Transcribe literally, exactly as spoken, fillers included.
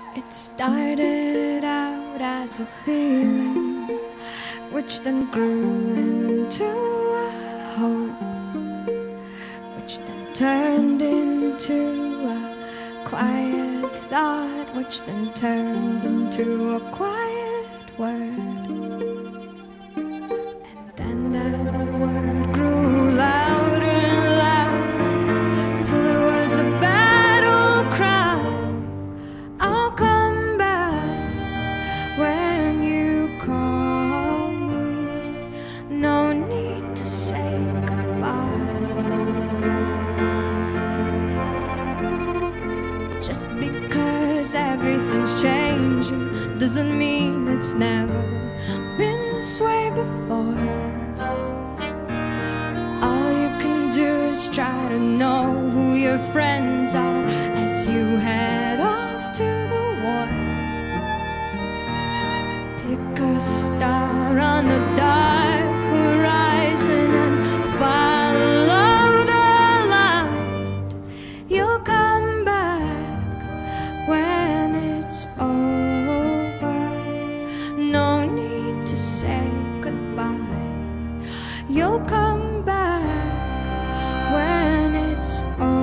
It started out as a feeling, which then grew into a hope, which then turned into a quiet thought, which then turned into a quiet word. And then that word grew louder and louder, till it was a battle cry. I'll come back when you call me. No need to say goodbye. Just because everything's changing doesn't mean it's never been this way before. All you can do is try to know who your friends are as you head off to the war. Pick a star on the dark horizon and follow the light. You'll come back when it's over. No need to say goodbye. You'll come back when it's over.